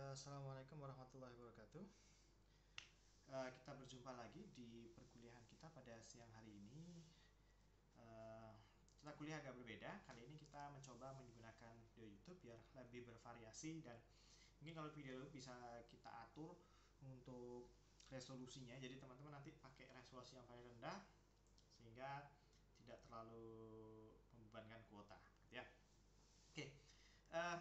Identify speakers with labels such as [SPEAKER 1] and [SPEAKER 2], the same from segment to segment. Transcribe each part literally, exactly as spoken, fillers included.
[SPEAKER 1] Assalamualaikum warahmatullahi wabarakatuh. Uh, kita berjumpa lagi di perkuliahan kita pada siang hari ini. Uh, kita kuliah agak berbeda. Kali ini kita mencoba menggunakan video YouTube biar lebih bervariasi, dan ini kalau video bisa kita atur untuk resolusinya. Jadi teman-teman nanti pakai resolusi yang paling rendah sehingga tidak terlalu membebankan kuota, ya. Oke. Okay. Uh,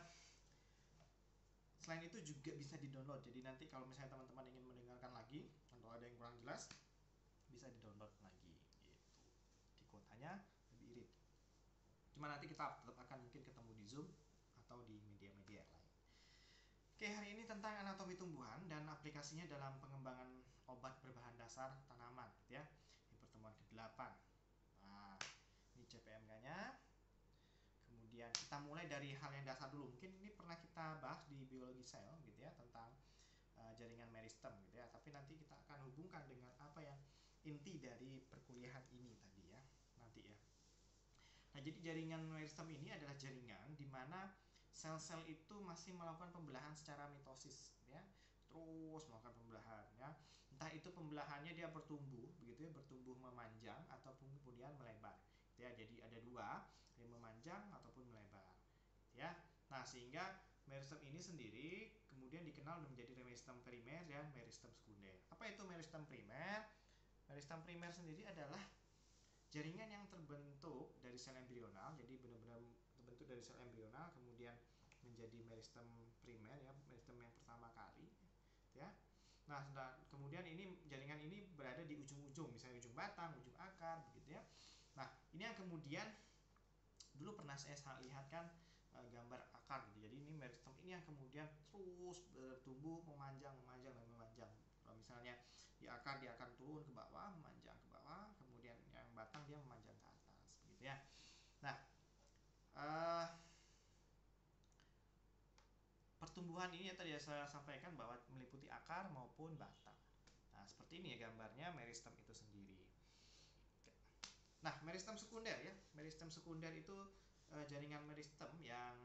[SPEAKER 1] Selain itu juga bisa di-download. Jadi nanti kalau misalnya teman-teman ingin mendengarkan lagi atau ada yang kurang jelas, bisa di-download lagi gitu. Di kuotanya lebih irit. Cuma nanti kita tetap akan mungkin ketemu di Zoom atau di media-media lain. Oke, hari ini tentang anatomi tumbuhan dan aplikasinya dalam pengembangan obat berbahan dasar tanaman, ya. Di pertemuan ke delapan. Nah, ini C P M K-nya. Kemudian kita mulai dari hal yang dasar dulu. Mungkin ini pernah kita bahas di biologi sel gitu ya, tentang uh, jaringan meristem gitu ya. Tapi nanti kita akan hubungkan dengan apa yang inti dari perkuliahan ini tadi ya, nanti ya. Nah, jadi jaringan meristem ini adalah jaringan di mana sel-sel itu masih melakukan pembelahan secara mitosis ya. Terus melakukan pembelahan ya. Entah itu pembelahannya dia bertumbuh begitu ya, bertumbuh memanjang ataupun kemudian melebar. Ya, jadi ada dua, yang memanjang ataupun melebar ya. Nah, sehingga meristem ini sendiri kemudian dikenal menjadi meristem primer dan meristem sekunder. Apa itu meristem primer? Meristem primer sendiri adalah jaringan yang terbentuk dari sel embrional, jadi benar-benar terbentuk dari sel embrional kemudian menjadi meristem primer ya, meristem yang pertama kali ya. Nah, kemudian ini jaringan ini berada di ujung-ujung, misalnya ujung batang, ujung akar begitu ya. Nah, ini yang kemudian dulu pernah saya lihat kan e, gambar akar gitu. Jadi ini meristem ini yang kemudian terus bertumbuh, memanjang, memanjang dan memanjang. Kalau misalnya di akar dia akan turun ke bawah, memanjang ke bawah, kemudian yang batang dia memanjang ke atas, begitu ya. Nah, e, pertumbuhan ini ya tadi saya sampaikan bahwa meliputi akar maupun batang. Nah, seperti ini ya gambarnya meristem itu sendiri. Nah, meristem sekunder ya, meristem sekunder itu uh, jaringan meristem yang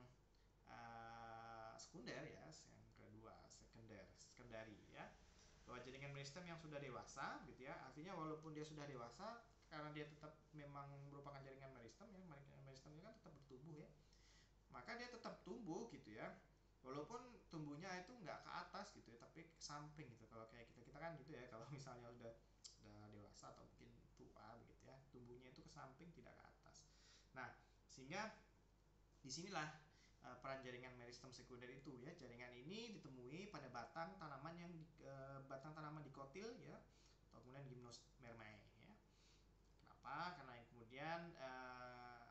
[SPEAKER 1] uh, sekunder ya, yang kedua sekunder, sekundari ya, bahwa jaringan meristem yang sudah dewasa gitu ya, artinya walaupun dia sudah dewasa, karena dia tetap memang merupakan jaringan meristem ya, meristemnya kan tetap bertumbuh ya, maka dia tetap tumbuh gitu ya, walaupun tumbuhnya itu nggak ke atas gitu ya, tapi ke samping gitu. Kalau kayak kita kita kan gitu ya, kalau misalnya udah udah dewasa atau mungkin tua begitu ya, tumbuhnya itu ke samping tidak ke atas. Nah, sehingga disinilah uh, peran jaringan meristem sekunder itu ya. Jaringan ini ditemui pada batang tanaman yang di, uh, batang tanaman dikotil ya, atau kemudian gymnospermae ya. Kenapa? Karena yang kemudian uh,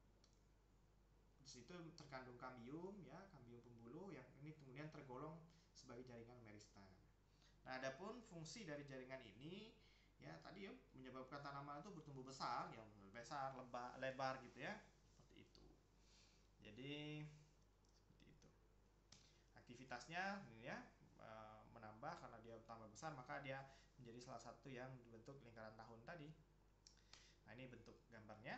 [SPEAKER 1] di situ terkandung kambium ya, kambium pembuluh yang ini kemudian tergolong sebagai jaringan meristem. Nah, adapun fungsi dari jaringan ini ya tadi ya menyebabkan tanaman itu bertumbuh besar, yang besar, lebar, lebar gitu ya, seperti itu. Jadi seperti itu. Aktivitasnya ini ya menambah karena dia tambah besar, maka dia menjadi salah satu yang dibentuk lingkaran tahun tadi. Nah, ini bentuk gambarnya.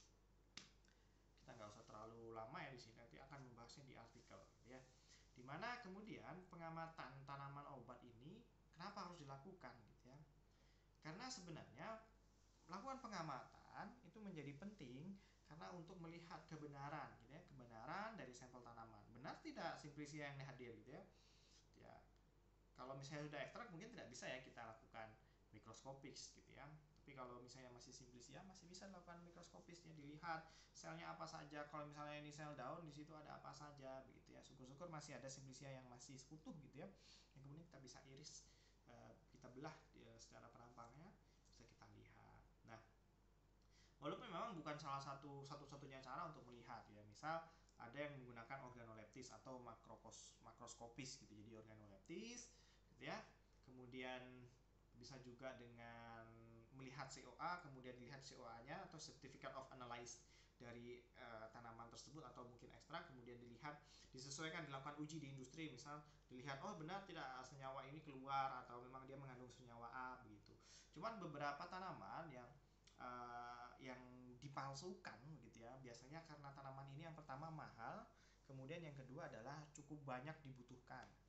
[SPEAKER 1] Kita nggak usah terlalu lama ya di sini, nanti akan membahasnya di artikel ya. Dimana kemudian pengamatan tanaman obat ini kenapa harus dilakukan gitu ya? Karena sebenarnya melakukan pengamatan itu menjadi penting karena untuk melihat kebenaran gitu ya, kebenaran dari sampel tanaman. Benar tidak simplisia yang hadir gitu ya. Ya. Kalau misalnya sudah ekstrak mungkin tidak bisa ya kita lakukan mikroskopis gitu ya. Tapi kalau misalnya masih simplisia masih bisa dilakukan mikroskopisnya, dilihat selnya apa saja. Kalau misalnya ini sel daun, di situ ada apa saja begitu ya. Syukur-syukur masih ada simplisia yang masih sekutuh gitu ya, yang kemudian kita bisa iris, kita belah secara perampangnya, bisa kita lihat. Nah, walaupun memang bukan salah satu satu-satunya cara untuk melihat ya, misal ada yang menggunakan organoleptis atau makrokos makroskopis gitu, jadi organoleptis gitu ya, kemudian bisa juga dengan melihat C O A, kemudian dilihat C O A-nya atau Certificate of Analysis dari uh, tanaman tersebut atau mungkin ekstrak, kemudian dilihat, disesuaikan, dilakukan uji di industri, misal dilihat oh benar tidak senyawa ini keluar atau memang dia mengandung senyawa A begitu. Cuman beberapa tanaman yang uh, yang dipalsukan gitu ya, biasanya karena tanaman ini yang pertama mahal, kemudian yang kedua adalah cukup banyak dibutuhkan.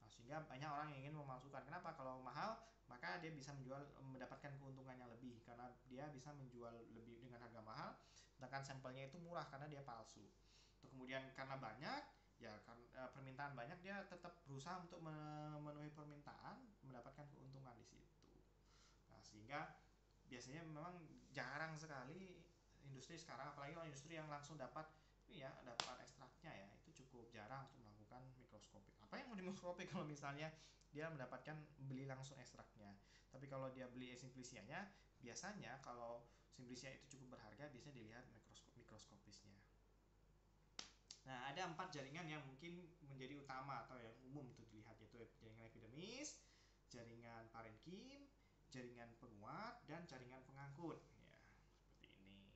[SPEAKER 1] Nah, sehingga banyak orang yang ingin memalsukan. Kenapa? Kalau mahal maka dia bisa menjual, mendapatkan keuntungan yang lebih karena dia bisa menjual lebih dengan harga mahal, sedangkan sampelnya itu murah karena dia palsu. Terus kemudian karena banyak, ya kan permintaan banyak, dia tetap berusaha untuk memenuhi permintaan, mendapatkan keuntungan di situ. Nah, sehingga biasanya memang jarang sekali industri sekarang, apalagi kalau industri yang langsung dapat ini ya, dapat ekstraknya ya, itu cukup jarang untuk melakukan mikroskopik. Apa yang mau dimikroskopik kalau misalnya dia mendapatkan beli langsung ekstraknya. Tapi kalau dia beli simplicianya, biasanya kalau simplicia itu cukup berharga, biasanya dilihat mikroskop mikroskopisnya. Nah, ada empat jaringan yang mungkin menjadi utama atau yang umum untuk dilihat, yaitu jaringan epidermis, jaringan parenkim, jaringan penguat, dan jaringan pengangkut. Ya, seperti ini.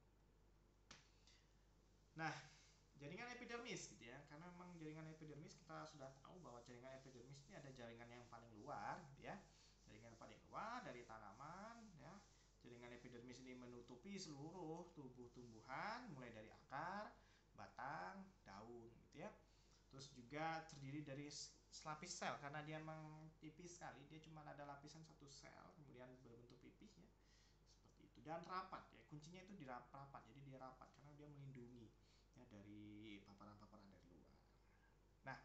[SPEAKER 1] Nah, jaringan epidermis gitu ya, karena memang jaringan epidermis kita sudah tahu bahwa jaringan epidermis ini ada jaringan yang paling luar gitu ya, jaringan paling luar dari tanaman ya. Jaringan epidermis ini menutupi seluruh tubuh tumbuhan mulai dari akar, batang, daun gitu ya. Terus juga terdiri dari selapis sel karena dia memang tipis sekali, dia cuma ada lapisan satu sel kemudian berbentuk pipih ya. Seperti itu, dan rapat ya, kuncinya itu di rapat, jadi dia rapat karena dia melindungi ya dari paparan-paparan dari luar. Nah,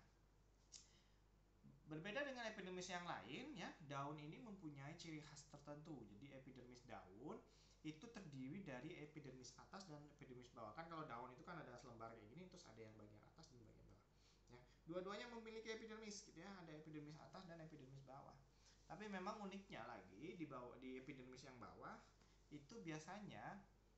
[SPEAKER 1] berbeda dengan epidermis yang lain ya, daun ini mempunyai ciri khas tertentu. Jadi epidermis daun itu terdiri dari epidermis atas dan epidermis bawah. Kan kalau daun itu kan ada selembar kayak gini, terus ada yang bagian atas dan bagian bawah. Ya, dua-duanya memiliki epidermis gitu ya, ada epidermis atas dan epidermis bawah. Tapi memang uniknya lagi di bawah, di epidermis yang bawah itu biasanya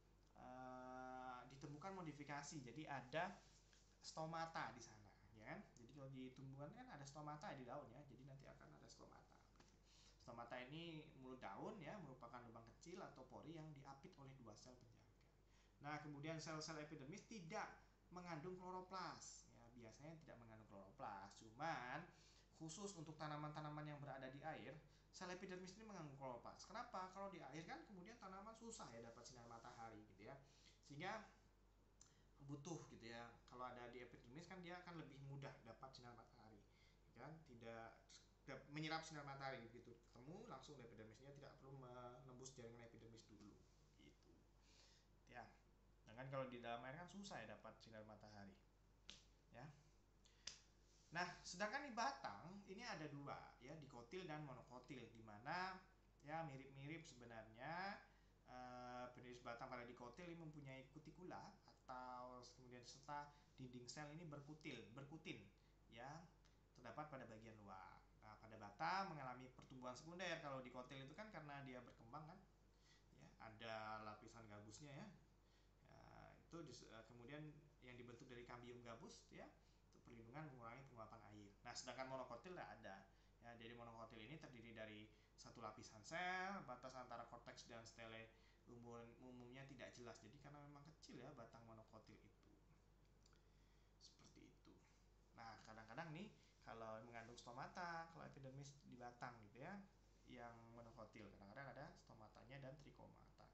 [SPEAKER 1] uh, ditemukan modifikasi. Jadi ada stomata di sana, ya kan? Jadi kalau di tumbuhan kan ada stomata di daun ya. Jadi nanti akan ada stomata. Stomata ini mulut daun ya, merupakan lubang kecil atau pori yang diapit oleh dua sel penjaga. Nah, kemudian sel-sel epidermis tidak mengandung kloroplas. Ya, biasanya tidak mengandung kloroplas. Cuman khusus untuk tanaman-tanaman yang berada di air, sel epidermis ini mengandung kloroplas. Kenapa? Kalau di air kan kemudian tanaman susah ya dapat sinar matahari gitu ya. Sehingga butuh gitu ya. Kalau ada di epidermis kan dia akan lebih mudah dapat sinar matahari. Kan tidak menyerap sinar matahari begitu ketemu langsung epidermisnya, tidak perlu menembus jaringan epidermis dulu gitu. Ya. Sedangkan kalau di dalam air kan susah ya dapat sinar matahari. Ya. Nah, sedangkan di batang ini ada dua ya, dikotil dan monokotil, di mana ya mirip-mirip sebenarnya. Uh, penulis batang pada dikotil ini mempunyai kutikula atau kemudian serta dinding sel ini berkutil, berkutin yang terdapat pada bagian luar. Nah, pada batang mengalami pertumbuhan sekunder. Kalau dikotil itu kan karena dia berkembang kan, ya ada lapisan gabusnya ya. Ya itu kemudian yang dibentuk dari kambium gabus ya, perlindungan mengurangi penguapan air. Nah, sedangkan monokotil tidak ada. Ya, jadi monokotil ini terdiri dari satu lapisan sel, batas antara korteks dan stele umum, umumnya tidak jelas. Jadi karena memang kecil ya batang monokotil itu. Seperti itu. Nah, kadang-kadang nih kalau mengandung stomata, kalau epidermis di batang gitu ya, yang monokotil, kadang-kadang ada stomatanya dan trikomata.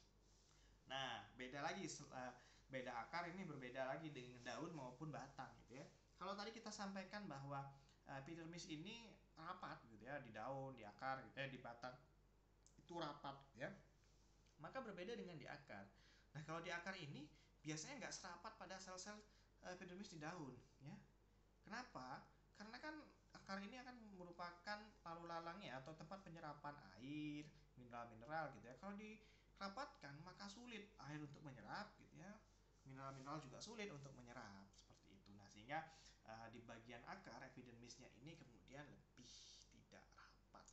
[SPEAKER 1] Nah, beda lagi, beda akar ini berbeda lagi dengan daun maupun batang gitu ya. Kalau tadi kita sampaikan bahwa epidermis ini rapat gitu ya, di daun, di akar gitu ya, di batang itu rapat gitu ya. Maka berbeda dengan di akar. Nah, kalau di akar ini biasanya nggak serapat pada sel-sel epidermis di daun ya. Kenapa? Karena kan akar ini akan merupakan lalu lalangnya atau tempat penyerapan air, mineral-mineral gitu ya. Kalau dirapatkan maka sulit air untuk menyerap gitu ya. Mineral-mineral juga sulit untuk menyerap seperti itu. Nah, sehingga uh, di bagian akar epidermisnya ini kemudian lebih tidak rapat.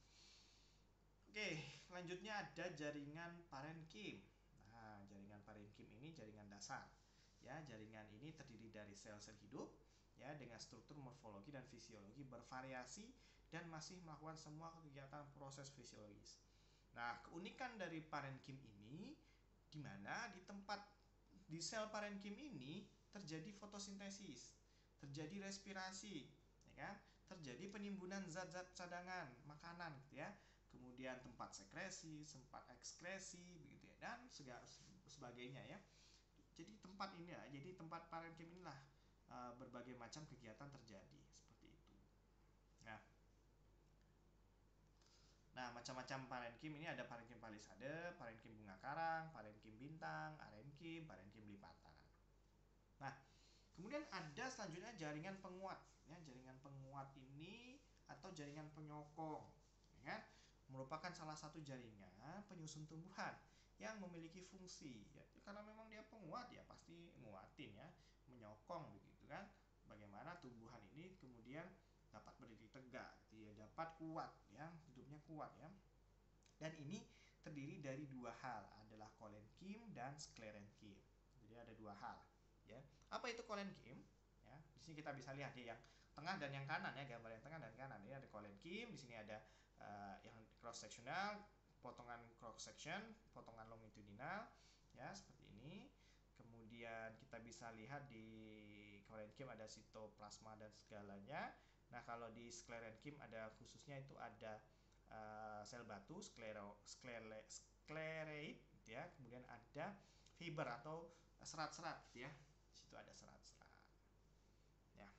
[SPEAKER 1] Oke, selanjutnya ada jaringan parenkim. Nah, jaringan parenkim ini jaringan dasar. Ya, jaringan ini terdiri dari sel-sel hidup ya dengan struktur morfologi dan fisiologi bervariasi dan masih melakukan semua kegiatan proses fisiologis. Nah, keunikan dari parenkim ini di mana di tempat di sel parenkim ini terjadi fotosintesis, terjadi respirasi, ya kan? Terjadi penimbunan zat-zat cadangan makanan gitu ya. Kemudian tempat sekresi, tempat ekskresi begitu ya, dan segala sebagainya ya. Jadi tempat ini ya, jadi tempat parenkim inilah uh, berbagai macam kegiatan terjadi seperti itu. Nah, macam-macam parenkim ini ada parenkim palisade, parenkim bunga karang, parenkim bintang, arenkim, parenkim lipatan. Nah, kemudian ada selanjutnya jaringan penguat. Ya, jaringan penguat ini atau jaringan penyokong, ya kan? Merupakan salah satu jaringan penyusun tumbuhan yang memiliki fungsi. Ya, karena memang dia penguat ya pasti nguatin ya, menyokong begitu kan. Bagaimana tumbuhan ini kemudian dapat berdiri tegak, dia dapat kuat ya, hidupnya kuat ya. Dan ini terdiri dari dua hal, adalah kolenkim dan sklerenkim. Jadi ada dua hal ya. Apa itu kolenkim? Ya, di sini kita bisa lihat ya yang tengah dan yang kanan ya, gambar yang tengah dan kanan. Ini ada kolenkim, di sini ada uh, yang cross sectional, potongan cross section, potongan longitudinal ya seperti ini. Kemudian kita bisa lihat di kolenkim ada sitoplasma dan segalanya. Nah, kalau di sklerenkim ada khususnya itu ada uh, sel batu, sklero, sklere, sklereid ya. Kemudian ada fiber atau serat-serat ya. Di situ ada serat-serat. Ya.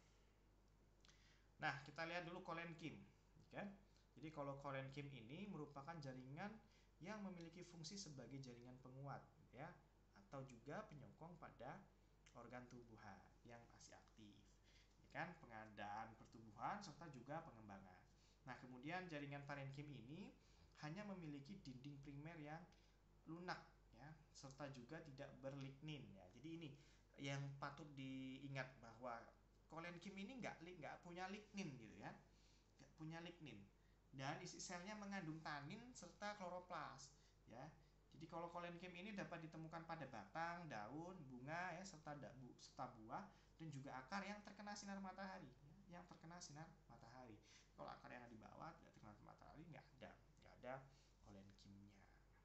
[SPEAKER 1] Nah, kita lihat dulu kolenkim, kan? Jadi kalau kolenkim ini merupakan jaringan yang memiliki fungsi sebagai jaringan penguat ya, atau juga penyokong pada organ tumbuhan yang masih aktif, ya kan? Pengadaan pertumbuhan serta juga pengembangan. Nah, kemudian jaringan parenkim ini hanya memiliki dinding primer yang lunak ya, serta juga tidak berlignin ya. Jadi ini yang patut diingat bahwa kolenkim ini nggak nggak punya lignin gitu ya, nggak punya lignin, dan isi selnya mengandung tanin serta kloroplas ya. Jadi kalau kolenkim ini dapat ditemukan pada batang, daun, bunga ya, serta bu, serta buah dan juga akar yang terkena sinar matahari ya, yang terkena sinar matahari. Kalau akar yang di bawah tidak terkena matahari nggak ada, nggak ada kolenkimnya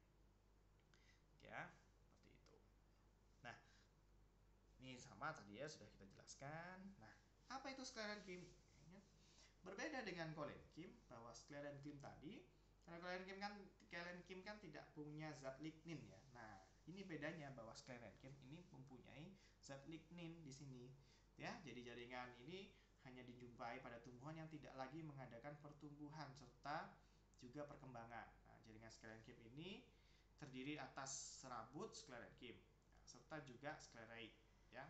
[SPEAKER 1] ya, seperti itu. Nah, ini sama tadi ya sudah kita jelaskan. Nah, apa itu sklerenkim? Berbeda dengan kolenkim, bahwa sklerenkim tadi, karena kolenkim kan kolenkim kan tidak punya zat lignin ya. Nah, ini bedanya bahwa sklerenkim ini mempunyai zat lignin di sini ya. Jadi jaringan ini hanya dijumpai pada tumbuhan yang tidak lagi mengadakan pertumbuhan serta juga perkembangan. Nah, jaringan sklerenkim ini terdiri atas serabut sklerenkim serta juga sklereid ya,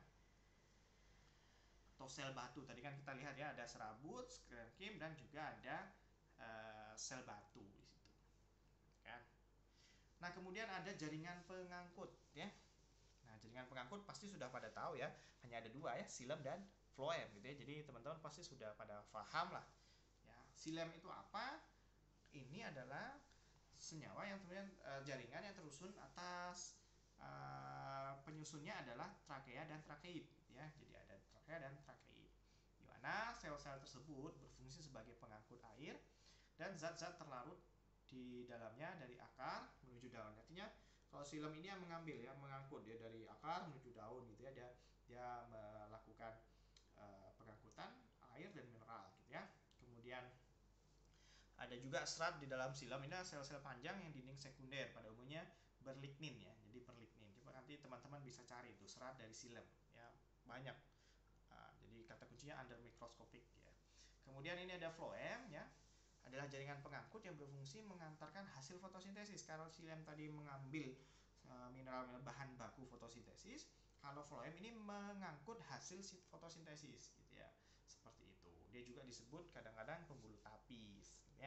[SPEAKER 1] atau sel batu. Tadi kan kita lihat ya, ada serabut, sklerenkim, dan juga ada uh, sel batu di situ kan. Nah, kemudian ada jaringan pengangkut ya. Nah, jaringan pengangkut pasti sudah pada tahu ya, hanya ada dua ya, xilem dan phloem gitu ya. Jadi teman-teman pasti sudah pada paham lah ya. Xilem itu apa? Ini adalah senyawa yang kemudian uh, jaringan yang terusun atas uh, penyusunnya adalah trakea dan trakeid ya. Jadi ada trakea dan trakeid, di mana sel-sel tersebut berfungsi sebagai pengangkut air dan zat-zat terlarut di dalamnya dari akar menuju daun. Artinya kalau xilem ini yang mengambil ya, mengangkut dia dari akar menuju daun gitu ya. Dia dia melakukan uh, pengangkutan air dan mineral gitu ya. Kemudian ada juga serat di dalam xilem. Ini sel-sel panjang yang dinding sekunder pada umumnya berlignin ya. Jadi berlignin. Coba nanti teman-teman bisa cari itu serat dari xilem ya, banyak. Nah, jadi kata kuncinya under microscopic ya. Kemudian ini ada phloem ya, adalah jaringan pengangkut yang berfungsi mengantarkan hasil fotosintesis. Kalau xilem tadi mengambil uh, mineral bahan baku fotosintesis, kalau phloem ini mengangkut hasil fotosintesis gitu ya. Seperti itu. Dia juga disebut kadang-kadang pembuluh tapis ya.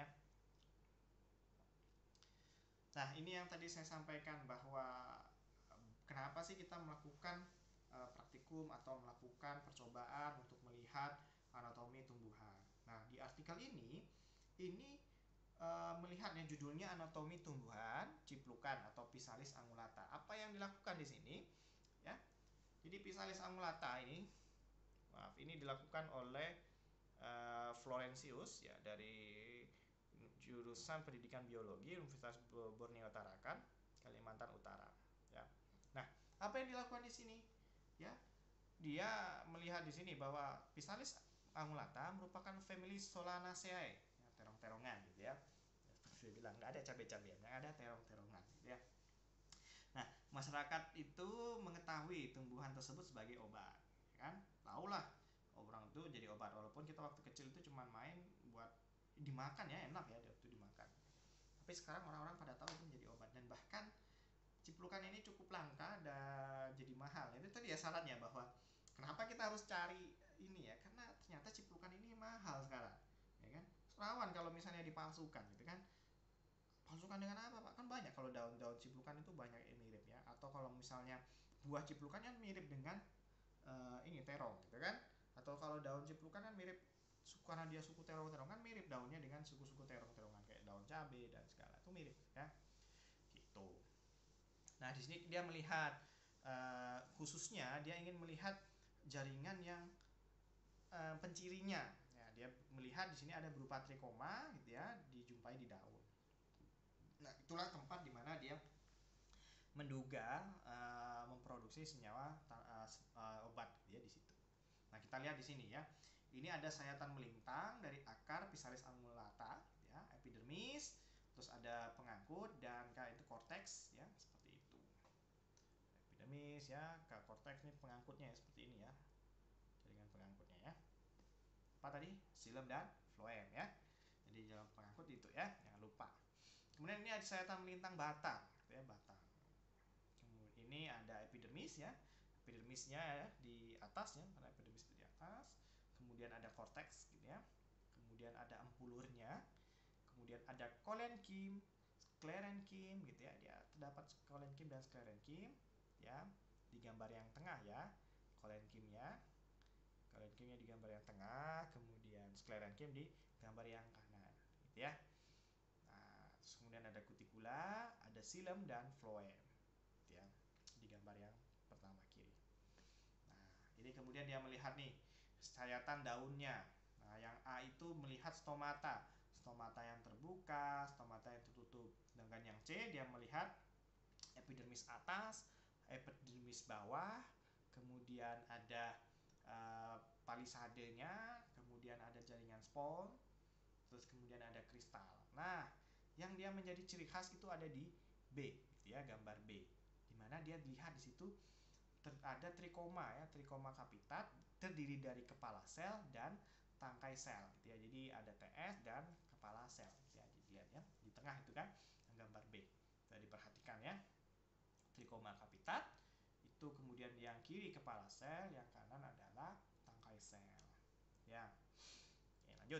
[SPEAKER 1] Nah, ini yang tadi saya sampaikan bahwa kenapa sih kita melakukan uh, praktikum atau melakukan percobaan untuk melihat anatomi tumbuhan. Nah, di artikel ini ini uh, melihat yang judulnya anatomi tumbuhan ciplukan atau Physalis angulata. Apa yang dilakukan di sini ya? Jadi Physalis angulata ini maaf, ini dilakukan oleh uh, Florentius ya, dari jurusan Pendidikan Biologi Universitas Borneo Tarakan, Kalimantan Utara ya. Nah, apa yang dilakukan di sini ya? Dia melihat di sini bahwa Physalis angulata merupakan family Solanaceae ya, terong-terongan gitu ya. Saya bilang nggak ada cabai-cabean, yang ada terong-terongan gitu ya. Nah, masyarakat itu mengetahui tumbuhan tersebut sebagai obat kan, tahulah orang itu jadi obat, walaupun kita waktu kecil itu cuma main buat dimakan ya, enak ya waktu dimakan. Tapi sekarang orang-orang pada tahu itu menjadi obat, dan bahkan ciplukan ini cukup langka dan jadi mahal. Itu tadi ya syaratnya, bahwa kenapa kita harus cari ini ya, karena ternyata ciplukan ini mahal sekarang, ya kan? Rawan kalau misalnya dipalsukan gitu kan. Palsukan dengan apa Pak? Kan banyak kalau daun-daun ciplukan itu banyak yang mirip ya. Atau kalau misalnya buah ciplukan kan mirip dengan uh, ini terong gitu kan. Atau kalau daun ciplukan kan mirip, karena dia suku terong-terong kan mirip daunnya dengan suku-suku terong-terongan kayak daun cabai dan segala itu mirip ya. Gitu. Nah, di sini dia melihat uh, khususnya dia ingin melihat jaringan yang uh, pencirinya. Ya, dia melihat di sini ada berupa trikoma gitu ya, dijumpai di daun. Nah, itulah tempat di mana dia menduga uh, memproduksi senyawa uh, uh, obat gitu ya di situ. Nah, kita lihat di sini ya. Ini ada sayatan melintang dari akar Physalis angulata ya, epidermis, terus ada pengangkut dan kayak itu korteks ya, seperti itu. Epidermis ya, ke korteks ini pengangkutnya ya, seperti ini ya. Jaringan pengangkutnya ya. Apa tadi? Xilem dan phloem ya. Jadi jalan pengangkut itu ya, jangan lupa. Kemudian ini ada sayatan melintang batang, ya batang. Kemudian ini ada epidermis ya, epidermisnya ya di atas ya, karena epidermis itu di atas. Kemudian ada korteks gitu ya. Kemudian ada empulurnya. Kemudian ada kolenkim, sklerenkim gitu ya. Dia terdapat kolenkim dan sklerenkim ya di gambar yang tengah ya. Kolenkimnya, kolenkimnya di gambar yang tengah, kemudian sklerenkim di gambar yang kanan gitu ya. Kemudian ada kutikula, ada xilem dan phloem ya, di gambar yang pertama kiri. Nah, ini kemudian dia melihat nih sayatan daunnya. Nah, yang A itu melihat stomata, stomata yang terbuka, stomata yang tertutup. Sedangkan yang C dia melihat epidermis atas, epidermis bawah, kemudian ada uh, palisadenya, kemudian ada jaringan spon, terus kemudian ada kristal. Nah, yang dia menjadi ciri khas itu ada di B, gitu ya, gambar B, dimana dia dilihat di situ ada trikoma ya, trikoma capitat terdiri dari kepala sel dan tangkai sel, gitu ya. Jadi ada T S dan kepala sel, gitu ya. Dilihat ya di tengah itu kan gambar B. Jadi diperhatikan ya, trikoma capitat itu, kemudian yang kiri kepala sel, yang kanan adalah tangkai sel. Ya, oke, lanjut.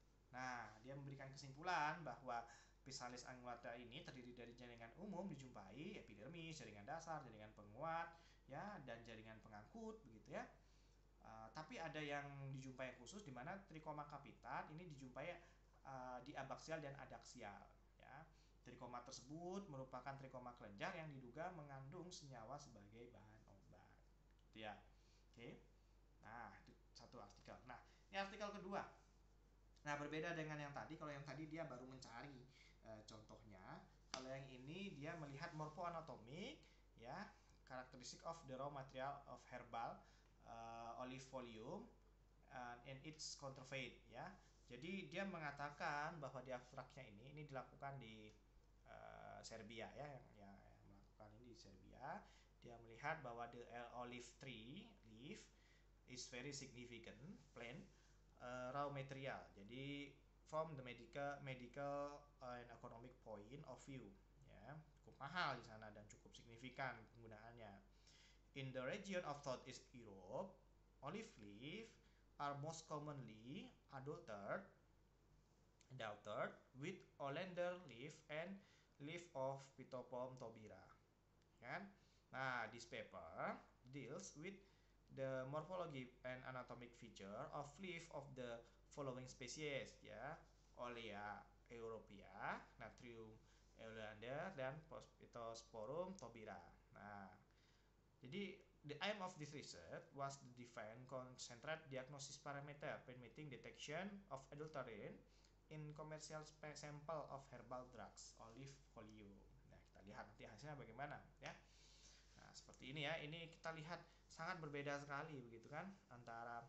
[SPEAKER 1] Nah, dia memberikan kesimpulan bahwa Physalis angulata ini terdiri dari jaringan umum dijumpai epidermis, jaringan dasar, jaringan penguat, ya, dan jaringan pengangkut, begitu ya. Uh, tapi ada yang dijumpai khusus di mana trikoma capitat ini dijumpai uh, di abaksial dan adaksial, ya. Trikoma tersebut merupakan trikoma kelenjar yang diduga mengandung senyawa sebagai bahan obat, gitu ya. Oke. Nah, itu satu artikel. Nah, ini artikel kedua. Nah, berbeda dengan yang tadi. Kalau yang tadi dia baru mencari e, contohnya. Kalau yang ini dia melihat morphoanatomik ya, characteristic of the raw material of herbal uh, olive folium uh, and its counterfeit ya. Jadi dia mengatakan bahwa di abstraknya ini ini dilakukan di uh, Serbia ya, yang, yang, yang melakukan ini di Serbia. Dia melihat bahwa the olive tree leaf is very significant plant uh, raw material. Jadi from the medical medical and economic point of view ya, cukup mahal di sana dan cukup signifikan penggunaannya. In the region of Southeast Europe, olive leaf are most commonly adulterated adulterated with oleander leaf and leaf of Phytophthora tobira. Kan? Nah, this paper deals with the morphology and anatomic feature of leaf of the following species ya, Olea europea, Natrium oleander, dan Phytosporum tobira. Nah, jadi the aim of this research was to define concentrate diagnosis parameter permitting detection of adulterant in commercial sample of herbal drugs olive folium. Nah, kita lihat nanti hasilnya bagaimana ya. Nah, seperti ini ya. Ini kita lihat sangat berbeda sekali begitu kan antara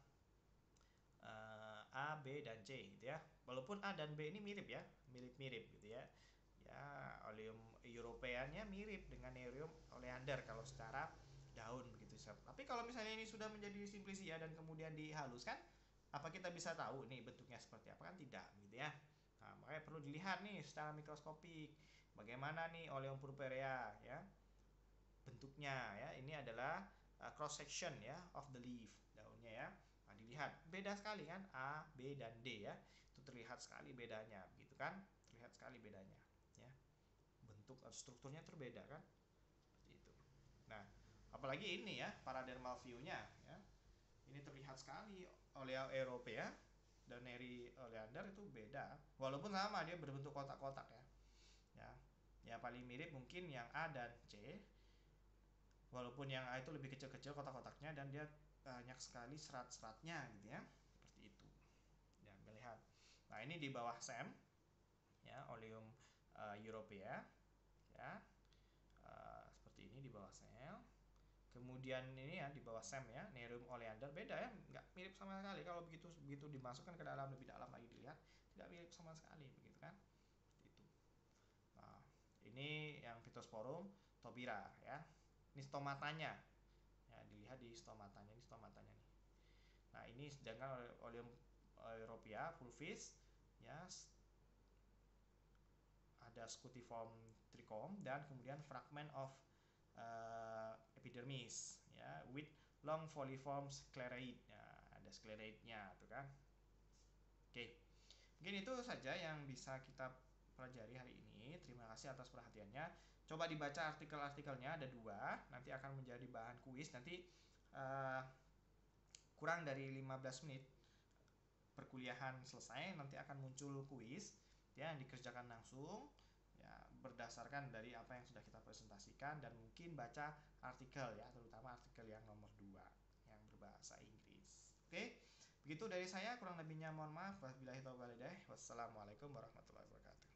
[SPEAKER 1] uh, A, B dan C gitu ya. Walaupun A dan B ini mirip ya, mirip-mirip gitu ya. Ya, Oleum europeannya mirip dengan Neurium oleander kalau secara daun begitu. Tapi kalau misalnya ini sudah menjadi simplicia dan kemudian dihaluskan, apa kita bisa tahu nih bentuknya seperti apa? Kan tidak gitu ya. Nah, makanya perlu dilihat nih secara mikroskopik bagaimana nih Oleum purpurea ya bentuknya ya. Ini adalah uh, cross section ya of the leaf, daunnya ya. Nah, dilihat beda sekali kan, A, B dan D ya. Itu terlihat sekali bedanya begitu kan? Terlihat sekali bedanya ya. Bentuk atau strukturnya berbeda kan? Seperti itu. Nah, apalagi ini ya, paradermal view-nya ya. Ini terlihat sekali Olea europea dan Neri oleander itu beda. Walaupun sama dia berbentuk kotak-kotak ya. Ya. Yang paling mirip mungkin yang A dan C. Walaupun yang A itu lebih kecil-kecil kotak-kotaknya dan dia banyak sekali serat-seratnya gitu ya. Seperti itu. Ya, melihat. Nah, ini di bawah S E M ya, Oleum uh, europea ya. Uh, seperti ini di bawah sel. Kemudian ini ya di bawah S E M ya, Nerium oleander beda ya, nggak mirip sama sekali. Kalau begitu begitu dimasukkan ke dalam lebih dalam lagi dilihat, tidak mirip sama sekali begitu kan. Itu. Nah, ini yang Phytosporum tobira ya. Ini stomatanya. Ya, dilihat di stomatanya, ini stomatanya nih. Nah, ini sedangkan Oleum europea fulvis ya, ada scutiform trichome dan kemudian fragment of uh, epidermis ya with long foliform scleroid. Nah, ada scleroidnya tuh kan. Oke. Mungkin itu saja yang bisa kita pelajari hari ini. Terima kasih atas perhatiannya. Coba dibaca artikel-artikelnya, ada dua. Nanti akan menjadi bahan kuis. Nanti uh, kurang dari lima belas menit perkuliahan selesai, nanti akan muncul kuis ya yang dikerjakan langsung ya berdasarkan dari apa yang sudah kita presentasikan, dan mungkin baca artikel ya, terutama artikel yang nomor dua yang berbahasa Inggris. Oke, begitu dari saya, kurang lebihnya mohon maaf. Wabillahi taufiq wal hidayah. Wassalamualaikum warahmatullahi wabarakatuh.